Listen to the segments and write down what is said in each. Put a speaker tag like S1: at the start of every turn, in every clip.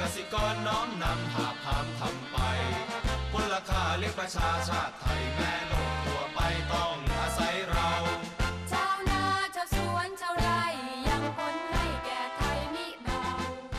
S1: สิกรน้อมนำหาพามทำไปพลค่าเลี้ยงประชาชาติไทยแม่โลกทั่วไปต้องอาศัยเรา
S2: ชาวนาชาวสวนชาวไร่ยังผลให้แก่ไทยมิเบา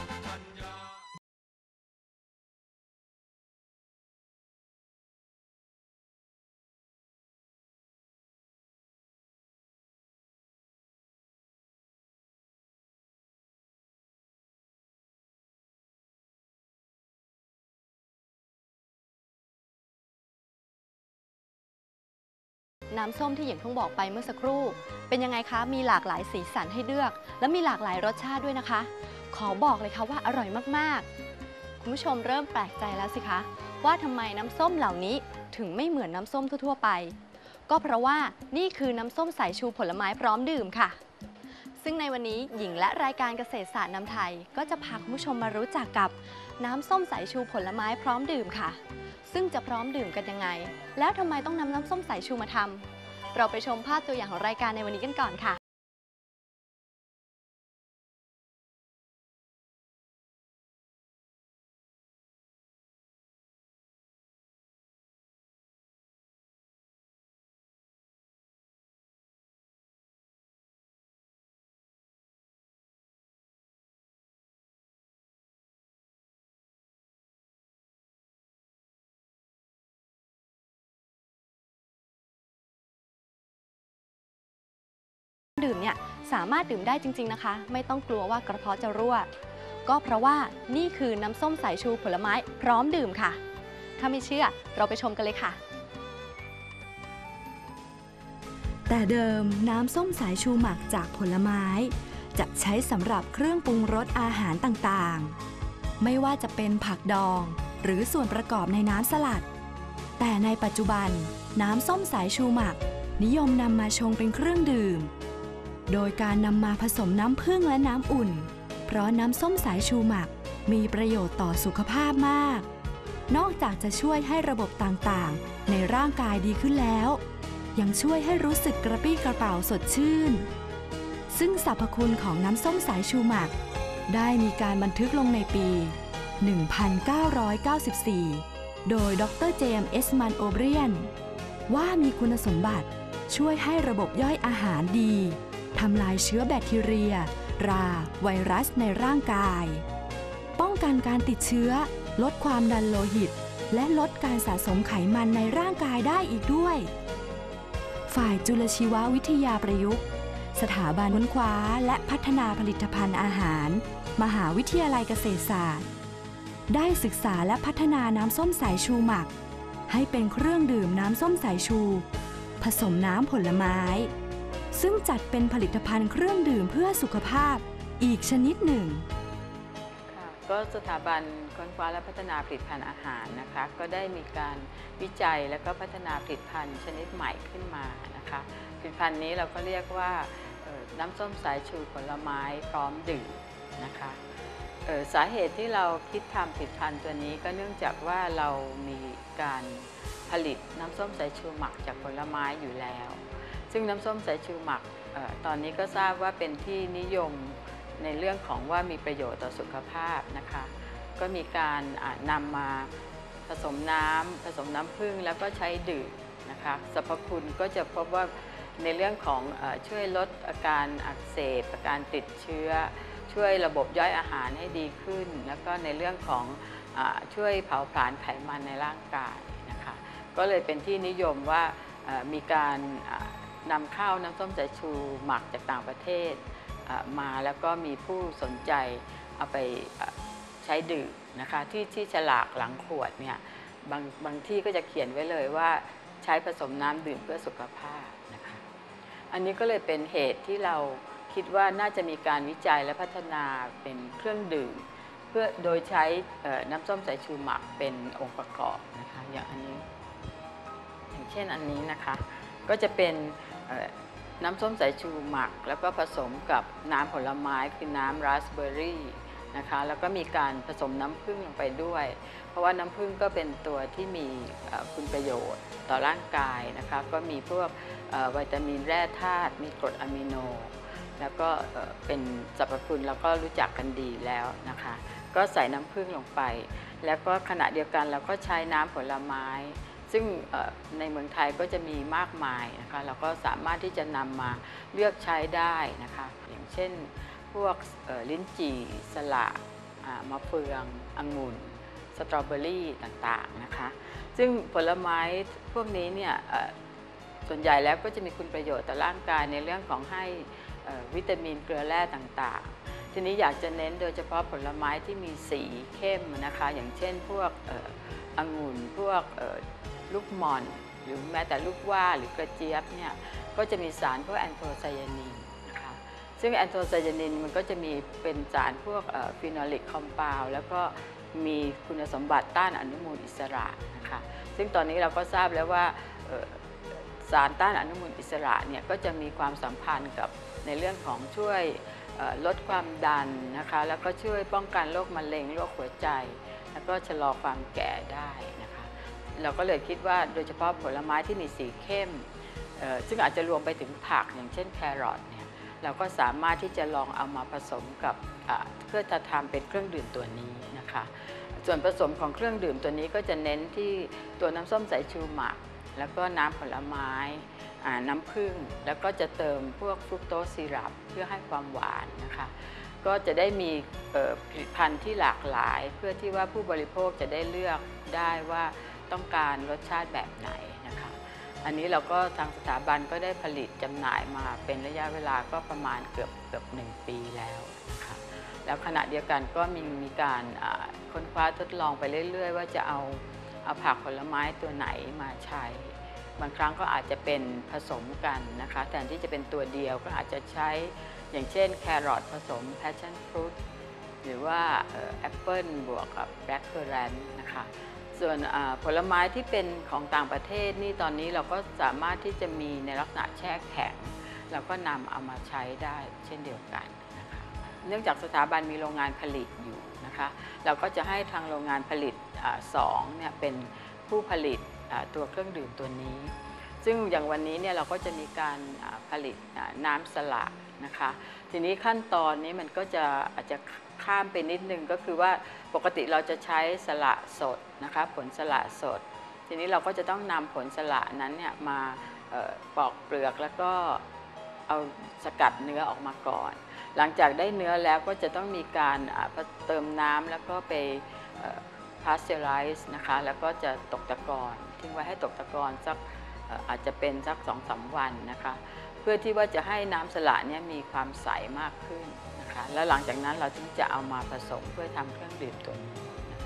S3: น้ำส้มที่หญิงเพิ่งบอกไปเมื่อสักครู่เป็นยังไงคะมีหลากหลายสีสันให้เลือกและมีหลากหลายรสชาติด้วยนะคะขอบอกเลยค่ะว่าอร่อยมากๆคุณผู้ชมเริ่มแปลกใจแล้วสิคะว่าทำไมน้ำส้มเหล่านี้ถึงไม่เหมือนน้ำส้มทั่วๆไปก็เพราะว่านี่คือน้ำส้มสายชูผลไม้พร้อมดื่มค่ะซึ่งในวันนี้หญิงและรายการเกษตรศาสตร์นำไทยก็จะพาคุณผู้ชมมารู้จักกับน้ำส้มสายชูผลไม้พร้อมดื่มค่ะซึ่งจะพร้อมดื่มกันยังไงแล้วทำไมต้องนำน้ำส้มสายชูมาทำเราไปชมภาพตัวอย่างของรายการในวันนี้กันก่อนค่ะดื่มเนี่ยสามารถดื่มได้จริงๆนะคะไม่ต้องกลัวว่ากระเพาะจะรั่วก็เพราะว่านี่คือน้ำส้มสายชูผลไม้พร้อมดื่มค่ะถ้าไม่เชื่อเราไปชมกันเลยค่ะ
S4: แต่เดิมน้ำส้มสายชูหมักจากผลไม้จะใช้สำหรับเครื่องปรุงรสอาหารต่างๆไม่ว่าจะเป็นผักดองหรือส่วนประกอบในน้ำสลัดแต่ในปัจจุบันน้ำส้มสายชูหมักนิยมนำมาชงเป็นเครื่องดื่มโดยการนำมาผสมน้ำผึ้งและน้ำอุ่นเพราะน้ำส้มสายชูหมักมีประโยชน์ต่อสุขภาพมากนอกจากจะช่วยให้ระบบต่างๆในร่างกายดีขึ้นแล้วยังช่วยให้รู้สึกกระปรี้กระเปร่าสดชื่นซึ่งสรรพคุณของน้ำส้มสายชูหมักได้มีการบันทึกลงในปี 1994 โดยดร. เจมส์ เอสมันโอเบรียนว่ามีคุณสมบัติช่วยให้ระบบย่อยอาหารดีทำลายเชื้อแบคทีเรียราไวรัสในร่างกายป้องกันการติดเชื้อลดความดันโลหิตและลดการสะสมไขมันในร่างกายได้อีกด้วยฝ่ายจุลชีววิทยาประยุกต์สถาบันค้นคว้าและพัฒนาผลิตภัณฑ์อาหารมหาวิทยาลัยเกษตรศาสตร์ได้ศึกษาและพัฒนาน้ำส้มสายชูหมักให้เป็นเครื่องดื่มน้ำส้มสายชูผสมน้ำผลไม้ซึ่งจัดเป็นผลิตภัณฑ์เครื่องดื่มเพื่อสุขภาพอีกชนิดหนึ่ง
S5: ก็สถาบันค้นคว้าและพัฒนาผลิตภัณฑ์อาหารนะคะก็ได้มีการวิจัยและก็พัฒนาผลิตภัณฑ์ชนิดใหม่ขึ้นมานะคะผลิตภัณฑ์นี้เราก็เรียกว่าน้ำส้มสายชูผลไม้พร้อมดื่มนะคะสาเหตุที่เราคิดทำผลิตภัณฑ์ตัวนี้ก็เนื่องจากว่าเรามีการผลิตน้ำส้มสายชูหมักจากผลไม้อยู่แล้วซึ่งน้ำส้มสายชูหมักตอนนี้ก็ทราบว่าเป็นที่นิยมในเรื่องของว่ามีประโยชน์ต่อสุขภาพนะคะก็มีการนำมาผสมน้ำผึ้งแล้วก็ใช้ดื่มนะคะสรรพคุณก็จะพบว่าในเรื่องของช่วยลดอาการอักเสบอาการติดเชื้อช่วยระบบย่อยอาหารให้ดีขึ้นแล้วก็ในเรื่องของช่วยเผาผลาญไขมันในร่างกายนะคะก็เลยเป็นที่นิยมว่ามีการนำเข้าน้ำส้มสายชูหมักจากต่างประเทศมาแล้วก็มีผู้สนใจเอาไปใช้ดื่มนะคะที่ฉลากหลังขวดเนี่ยบางที่ก็จะเขียนไว้เลยว่าใช้ผสมน้ำดื่มเพื่อสุขภาพนะคะอันนี้ก็เลยเป็นเหตุที่เราคิดว่าน่าจะมีการวิจัยและพัฒนาเป็นเครื่องดื่มเพื่อโดยใช้น้ำส้มสายชูหมักเป็นองค์ประกอบนะคะอย่างอันนี้อย่างเช่นอันนี้นะคะก็จะเป็นน้ำส้มสายชูหมักแล้วก็ผสมกับน้ำผลไม้คือน้ำราสเบอร์รี่นะคะแล้วก็มีการผสมน้ำผึ้งลงไปด้วยเพราะว่าน้ำผึ้งก็เป็นตัวที่มีคุณประโยชน์ต่อร่างกายนะคะก็มีพวกวิตามินแร่ธาตุมีกรดอะมิโนแล้วก็เป็นสรรพคุณเราก็รู้จักกันดีแล้วนะคะก็ใส่น้ำผึ้งลงไปแล้วก็ขณะเดียวกันเราก็ใช้น้ำผลไม้ซึ่งในเมืองไทยก็จะมีมากมายนะคะเราก็สามารถที่จะนำมาเลือกใช้ได้นะคะอย่างเช่นพวกลิ้นจี่สละมะเฟืององุ่นสตรอเบอรี่ต่างๆนะคะซึ่งผลไม้พวกนี้เนี่ยส่วนใหญ่แล้วก็จะมีคุณประโยชน์ต่อร่างกายในเรื่องของให้วิตามินเกลือแร่ต่างๆทีนี้อยากจะเน้นโดยเฉพาะผลไม้ที่มีสีเข้มนะคะอย่างเช่นพวกองุ่นพวกลูกหม่อนหรือแม้แต่ลูกว่าหรือกระเจี๊ยบเนี่ยก็จะมีสารพวกแอนโทไซยานินนะคะซึ่งแอนโทไซยานินมันก็จะมีเป็นสารพวกฟีนอลิกคอมเพลด์แล้วก็มีคุณสมบัติต้านอนุมูลอิสระนะคะซึ่งตอนนี้เราก็ทราบแล้วว่าสารต้านอนุมูลอิสระเนี่ยก็จะมีความสัมพันธ์กับในเรื่องของช่วยลดความดันนะคะแล้วก็ช่วยป้องกันโรคมะเร็งโรคหัวใจแล้วก็ชะลอความแก่ได้นะคะเราก็เลยคิดว่าโดยเฉพาะผลไม้ที่มีสีเข้มซึ่งอาจจะรวมไปถึงผักอย่างเช่นแครอทเนี่ยเราก็สามารถที่จะลองเอามาผสมกับเพื่อจะทำเป็นเครื่องดื่มตัวนี้นะคะส่วนผสมของเครื่องดื่มตัวนี้ก็จะเน้นที่ตัวน้ำส้มสายชูหมักแล้วก็น้ำผลไม้น้ำผึ้งแล้วก็จะเติมพวกฟรุกโตสซีรัปเพื่อให้ความหวานนะคะก็จะได้มีผลิตภัณฑ์ที่หลากหลายเพื่อที่ว่าผู้บริโภคจะได้เลือกได้ว่าต้องการรสชาติแบบไหนนะคะอันนี้เราก็ทางสถาบันก็ได้ผลิตจำหน่ายมาเป็นระยะเวลาก็ประมาณเกือบ1 ปีแล้วนะคะแล้วขณะเดียวกันก็มีการค้นคว้าทดลองไปเรื่อยๆว่าจะเอาผักผลไม้ตัวไหนมาใช้บางครั้งก็อาจจะเป็นผสมกันนะคะแทนที่จะเป็นตัวเดียวก็อาจจะใช้อย่างเช่นแครอทผสมแพชชั่นฟรุตหรือว่าแอปเปิลบวกกับแบล็คเคอร์แรนต์นะคะส่วนผลไม้ที่เป็นของต่างประเทศนี่ตอนนี้เราก็สามารถที่จะมีในลักษณะแช่แข็งเราก็นำเอามาใช้ได้เช่นเดียวกันนะคะเนื่องจากสถาบันมีโรงงานผลิตอยู่นะคะเราก็จะให้ทางโรงงานผลิต2เนี่ยเป็นผู้ผลิตตัวเครื่องดื่มตัวนี้ซึ่งอย่างวันนี้เนี่ยเราก็จะมีการผลิตน้ำสละนะคะทีนี้ขั้นตอนนี้มันก็จะอาจจะข้ามไปนิดนึงก็คือว่าปกติเราจะใช้สละสดนะคะผลสละสดทีนี้เราก็จะต้องนำผลสละนั้นเนี่ยมาปอกเปลือกแล้วก็เอาสกัดเนื้อออกมาก่อนหลังจากได้เนื้อแล้วก็จะต้องมีการเติมน้ำแล้วก็ไปpasteurized นะคะแล้วก็จะตกตะกอนทิ้งไว้ให้ตกตะกอนสักอาจจะเป็นสัก 2-3 วันนะคะเพื่อที่ว่าจะให้น้ำสละเนี่ยมีความใสมากขึ้นนะคะแล้วหลังจากนั้นเราถึงจะเอามาผสมเพื่อทำเครื่องดื่มตัวนี้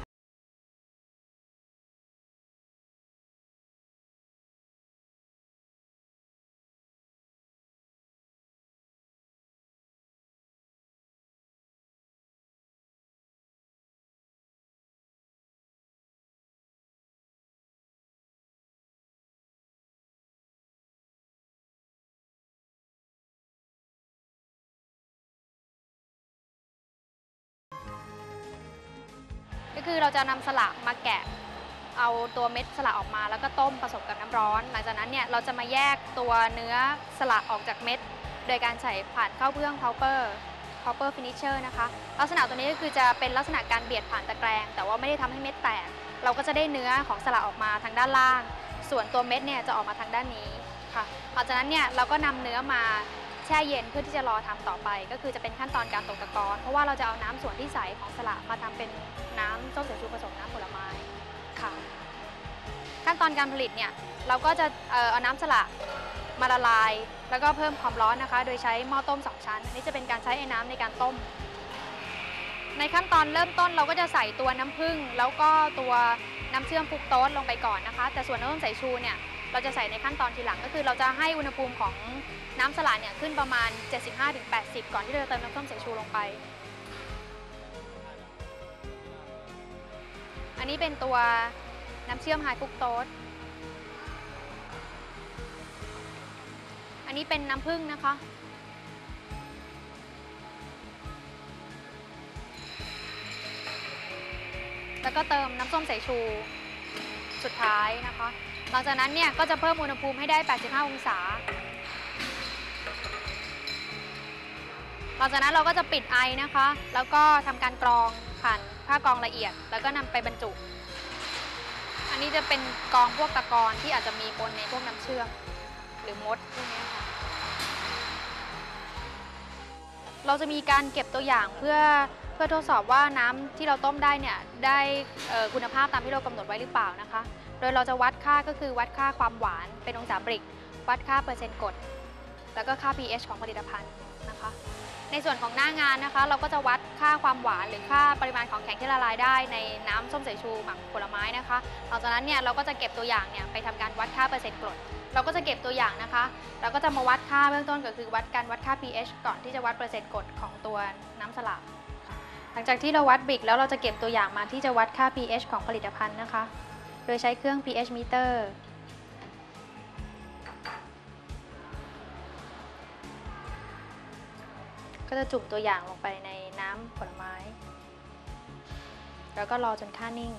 S6: ก็คือเราจะนำสละมาแกะเอาตัวเม็ดสละออกมาแล้วก็ต้มผสมกับน้ำร้อนหลังจากนั้นเนี่ยเราจะมาแยกตัวเนื้อสละออกจากเม็ดโดยการใส่ผ่านเข้าเครื่อง Pauper Finisher นะคะลักษณะตัวนี้ก็คือจะเป็นลักษณะการเบียดผ่านตะแกรงแต่ว่าไม่ได้ทำให้เม็ดแตกเราก็จะได้เนื้อของสละออกมาทางด้านล่างส่วนตัวเม็ดเนี่ยจะออกมาทางด้านนี้ค่ะหลังจากนั้นเนี่ยเราก็นำเนื้อมาแช่เย็นเพื่อที่จะรอทำต่อไปก็คือจะเป็นขั้นตอนการตกตะกอนเพราะว่าเราจะเอาน้ำส่วนที่ใสของสละมาทำเป็นน้ำส้มสายชูผสมน้ำผลไม้ค่ะขั้นตอนการผลิตเนี่ยเราก็จะเอาน้ำสละมาละลายแล้วก็เพิ่มความร้อนนะคะโดยใช้หม้อต้ม2 ชั้นอันนี้จะเป็นการใช้ไอ้น้ำในการต้มในขั้นตอนเริ่มต้นเราก็จะใส่ตัวน้ำผึ้งแล้วก็ตัวน้ำเชื่อมฟรุกโตสลงไปก่อนนะคะแต่ส่วนน้ำส้มสายชูเนี่ยเราจะใส่ในขั้นตอนทีหลังก็คือเราจะให้อุณหภูมิของน้ำสละเนี่ยขึ้นประมาณ 75-80 ก่อนที่เราจะเติมน้ำส้มสายชูลงไปอันนี้เป็นตัวน้ำเชื่อมไฮฟรุกโตสอันนี้เป็นน้ำผึ้งนะคะแล้วก็เติมน้ำส้มสายชูสุดท้ายนะคะหลังจากนั้นเนี่ยก็จะเพิ่มอุณหภูมิให้ได้ 85 องศาหลังจากนั้นเราก็จะปิดไอนะคะแล้วก็ทำการกรองผ่านผ้ากรองละเอียดแล้วก็นำไปบรรจุอันนี้จะเป็นกรองพวกตะกอนที่อาจจะมีปนในพวกน้ำเชื่อมหรือมดพวกนี้ค่ะเราจะมีการเก็บตัวอย่างเพื่อทดสอบว่าน้ำที่เราต้มได้เนี่ยได้คุณภาพตามที่เรากำหนดไว้หรือเปล่านะคะโดยเราจะวัดค่าก็คือวัดค่าความหวานเป็นองศาบริกวัดค่าเปอร์เซ็นต์กรดแล้วก็ค่า pH ของผลิตภัณฑ์นะคะในส่วนของหน้างานนะคะเราก็จะวัดค่าความหวานหรือค่าปริมาณของแข็งที่ละลายได้ในน้ำส้มสายชูหมักผลไม้นะคะหลังจากนั้นเนี่ยเราก็จะเก็บตัวอย่างเนี่ยไปทำการวัดค่าเปอร์เซ็นต์กรดเราก็จะเก็บตัวอย่างนะคะเราก็จะมาวัดค่าเบื้องต้นก็คือวัดค่า pH ก่อนที่จะวัดเปอร์เซ็นต์กรดของตัวน้ำสลัดหลังจากที่เราวัดบริกแล้วเราจะเก็บตัวอย่างมาที่จะวัดค่า pH ของผลิตภัณฑ์นะคะโดยใช้เครื่อง pH meter ก็จะจุ่มตัวอย่างลงไปในน้ำผลไม้แล้วก็รอจนค่านิ่ง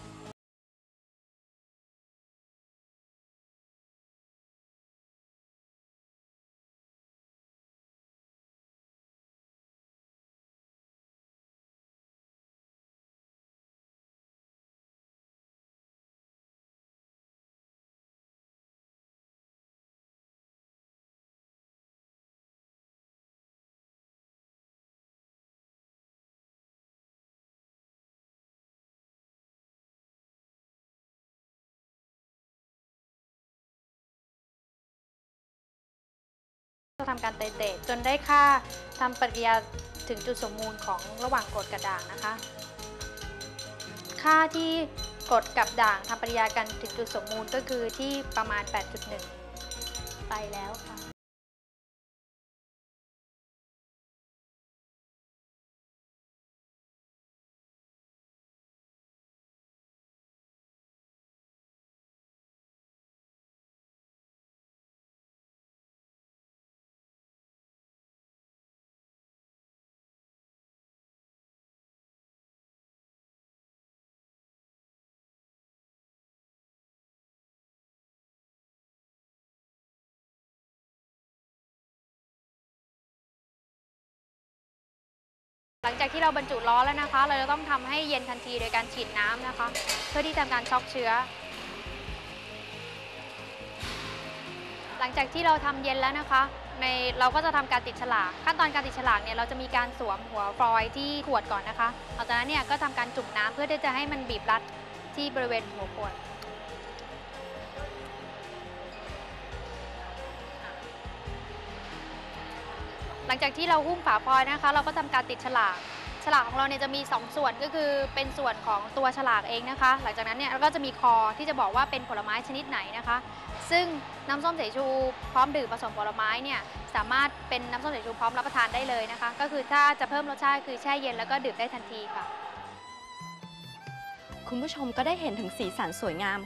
S6: จะทำการไตเตรจนได้ค่าทำปฏิกิริยาถึงจุดสมมูลของระหว่างกรดกับด่างนะคะค่าที่กรดกับด่างทำปฏิกิริยากันถึงจุดสมมูลก็คือที่ประมาณ 8.1 ไปแล้วค่ะหลังจากที่เราบรรจุล้อแล้วนะคะเราจะต้องทำให้เย็นทันทีโดยการฉีดน้ำนะคะเพื่อที่จะทำการช็อกเชื้อหลังจากที่เราทำเย็นแล้วนะคะเราก็จะทำการติดฉลากขั้นตอนการติดฉลากเนี่ยเราจะมีการสวมหัวฟอยล์ที่ขวดก่อนนะคะหลังจากนั้นเนี่ยก็ทำการจุ่มน้ำเพื่อที่จะให้มันบีบรัดที่บริเวณหัวขวดหลังจากที่เราหุ้มฝาฟอยล์นะคะเราก็ทำการติดฉลากของเราเนี่ยจะมี2ส่วนก็คือเป็นส่วนของตัวฉลากเองนะคะหลังจากนั้นเนี่ยเราก็จะมีคอที่จะบอกว่าเป็นผลไม้ชนิดไหนนะคะซึ่งน้ำส้มสายชูพร้อมดื่มผสมผลไม้เนี่ยสามารถเป็นน้ำส้มสายชูพร้อมรับประทานได้เลยนะคะก็คือถ้าจะเพิ่มรสชาติคือแช่เย็นแล้วก็ดื่มได้ทันทีค่ะ
S3: คุณผู้ชมก็ได้เห็นถึงสีสันสวยงาม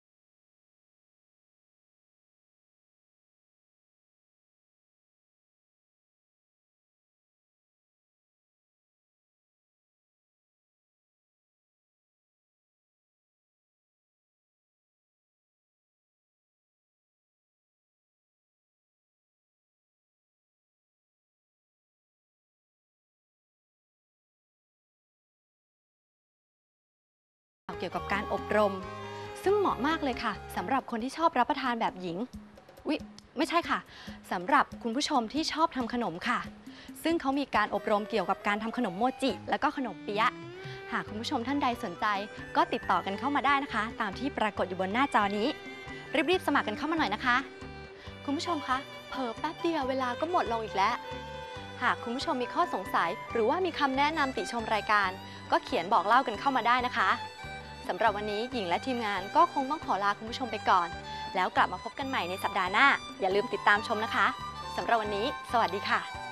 S3: เกี่ยวกับการอบรมซึ่งเหมาะมากเลยค่ะสำหรับคนที่ชอบรับประทานแบบหญิงไม่ใช่ค่ะสำหรับคุณผู้ชมที่ชอบทำขนมค่ะซึ่งเขามีการอบรมเกี่ยวกับการทำขนมโมจิและก็ขนมเปี๊ยะหากคุณผู้ชมท่านใดสนใจก็ติดต่อกันเข้ามาได้นะคะตามที่ปรากฏอยู่บนหน้าจอนี้รีบสมัครกันเข้ามาหน่อยนะคะคุณผู้ชมคะเผลอแป๊บเดียวเวลาก็หมดลงอีกแล้วหากคุณผู้ชมมีข้อสงสัยหรือว่ามีคำแนะนำติชมรายการก็เขียนบอกเล่ากันเข้ามาได้นะคะสำหรับวันนี้หญิงและทีมงานก็คงต้องขอลาคุณผู้ชมไปก่อนแล้วกลับมาพบกันใหม่ในสัปดาห์หน้าอย่าลืมติดตามชมนะคะสำหรับวันนี้สวัสดีค่ะ